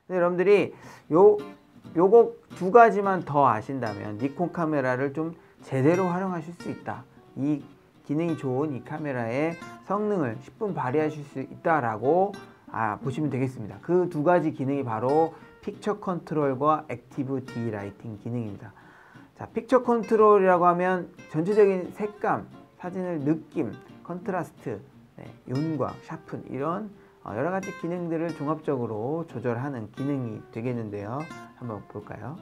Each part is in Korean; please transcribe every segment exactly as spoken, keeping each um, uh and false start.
근데 여러분들이 요 요거 두 가지만 더 아신다면 니콘 카메라를 좀 제대로 활용하실 수 있다. 이 기능이 좋은 이 카메라의 성능을 십분 발휘하실 수 있다라고 아, 보시면 되겠습니다. 그 두 가지 기능이 바로 픽처 컨트롤과 액티브 디 라이팅 기능입니다. 자, 픽처 컨트롤이라고 하면 전체적인 색감, 사진의 느낌, 컨트라스트, 네, 윤곽, 샤픈 이런 여러 가지 기능들을 종합적으로 조절하는 기능이 되겠는데요. 한번 볼까요?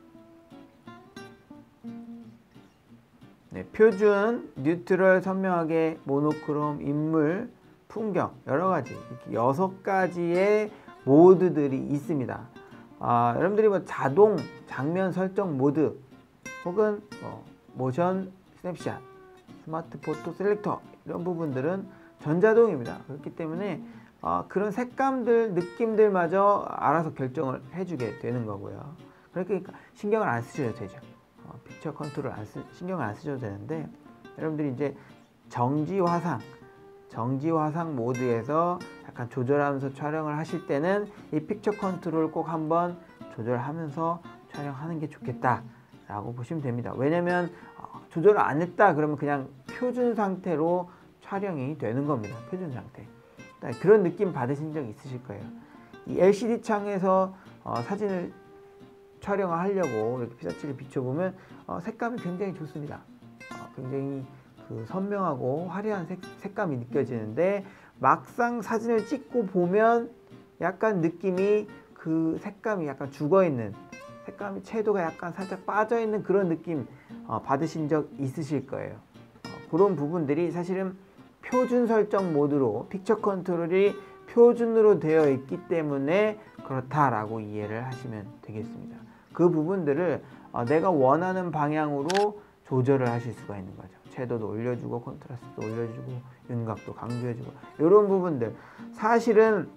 네, 표준, 뉴트럴, 선명하게, 모노크롬, 인물, 풍경 여러 가지 이렇게 여섯 가지의 모드들이 있습니다. 아, 여러분들이 뭐 자동 장면 설정 모드 혹은 뭐 모션 스냅샷, 스마트 포토 셀렉터 이런 부분들은 전자동입니다. 그렇기 때문에 어, 그런 색감들, 느낌들마저 알아서 결정을 해주게 되는 거고요. 그러니까 신경을 안 쓰셔도 되죠. 어, 픽처 컨트롤 안 쓰, 신경을 안 쓰셔도 되는데 여러분들이 이제 정지 화상, 정지 화상 모드에서 약간 조절하면서 촬영을 하실 때는 이 픽처 컨트롤 꼭 한번 조절하면서 촬영하는 게 좋겠다 라고 보시면 됩니다. 왜냐면 어, 조절을 안 했다 그러면 그냥 표준 상태로 촬영이 되는 겁니다. 표준 상태. 그런 느낌 받으신 적 있으실 거예요. 이 엘시디 창에서 어, 사진을 촬영을 하려고 이렇게 피사체를 비춰보면 어, 색감이 굉장히 좋습니다. 어, 굉장히 그 선명하고 화려한 색, 색감이 느껴지는데 막상 사진을 찍고 보면 약간 느낌이 그 색감이 약간 죽어있는, 색감이 채도가 약간 살짝 빠져있는 그런 느낌 어, 받으신 적 있으실 거예요. 어, 그런 부분들이 사실은 표준 설정 모드로 픽처 컨트롤이 표준으로 되어 있기 때문에 그렇다라고 이해를 하시면 되겠습니다. 그 부분들을 어, 내가 원하는 방향으로 조절을 하실 수가 있는 거죠. 채도도 올려주고 컨트라스트도 올려주고 윤곽도 강조해주고 이런 부분들 사실은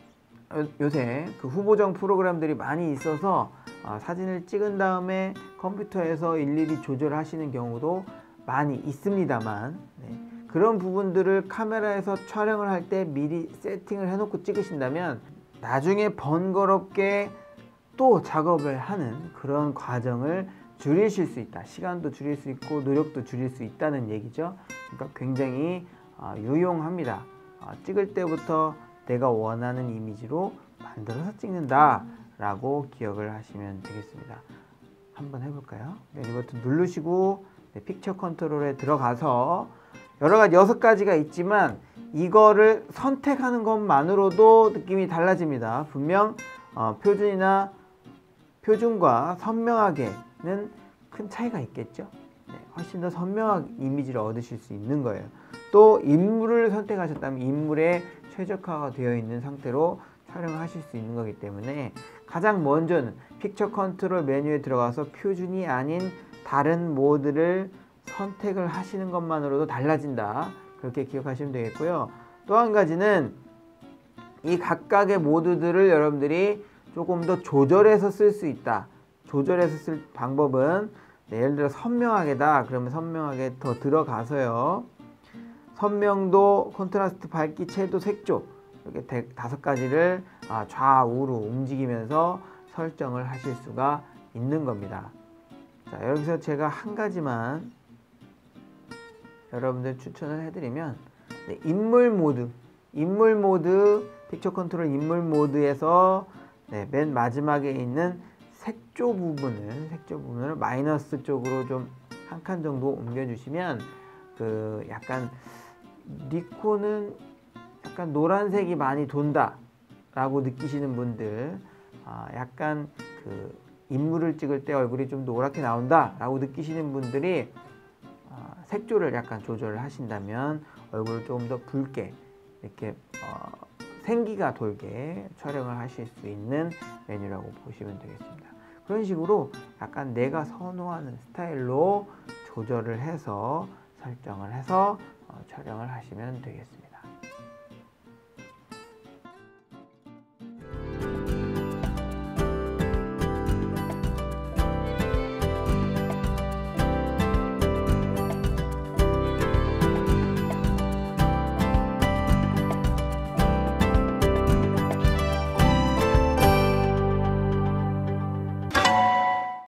요새 그 후보정 프로그램들이 많이 있어서 어, 사진을 찍은 다음에 컴퓨터에서 일일이 조절하시는 경우도 많이 있습니다만 네. 그런 부분들을 카메라에서 촬영을 할 때 미리 세팅을 해놓고 찍으신다면 나중에 번거롭게 또 작업을 하는 그런 과정을 줄이실 수 있다. 시간도 줄일 수 있고 노력도 줄일 수 있다는 얘기죠. 그러니까 굉장히 유용합니다. 찍을 때부터 내가 원하는 이미지로 만들어서 찍는다 라고 기억을 하시면 되겠습니다. 한번 해볼까요? 네, 이 버튼 누르시고 네, 픽처 컨트롤에 들어가서 여러가지 여섯 가지가 있지만 이거를 선택하는 것만으로도 느낌이 달라집니다. 분명 어, 표준이나 표준과 선명하게는 큰 차이가 있겠죠. 네, 훨씬 더 선명한 이미지를 얻으실 수 있는 거예요. 또 인물을 선택하셨다면 인물에 최적화가 되어 있는 상태로 촬영을 하실 수 있는 거기 때문에 가장 먼저는 픽처 컨트롤 메뉴에 들어가서 표준이 아닌 다른 모드를 선택을 하시는 것만으로도 달라진다. 그렇게 기억하시면 되겠고요. 또 한 가지는 이 각각의 모드들을 여러분들이 조금 더 조절해서 쓸 수 있다. 조절해서 쓸 방법은 네, 예를 들어 선명하게다. 그러면 선명하게 더 들어가서요. 선명도, 컨트라스트, 밝기, 채도, 색조 이렇게 다섯 가지를 좌우로 움직이면서 설정을 하실 수가 있는 겁니다. 자, 여기서 제가 한 가지만 여러분들 추천을 해드리면 네, 인물 모드 인물 모드 픽처 컨트롤 인물 모드에서 네, 맨 마지막에 있는 색조 부분을 색조 부분을 마이너스 쪽으로 좀 한 칸 정도 옮겨 주시면 그 약간 니콘은 약간 노란색이 많이 돈다 라고 느끼시는 분들 아, 약간 그 인물을 찍을 때 얼굴이 좀 노랗게 나온다 라고 느끼시는 분들이 어, 색조를 약간 조절을 하신다면 얼굴을 조금 더 붉게 이렇게 어, 생기가 돌게 촬영을 하실 수 있는 메뉴라고 보시면 되겠습니다. 그런 식으로 약간 내가 선호하는 스타일로 조절을 해서 설정을 해서 어, 촬영을 하시면 되겠습니다.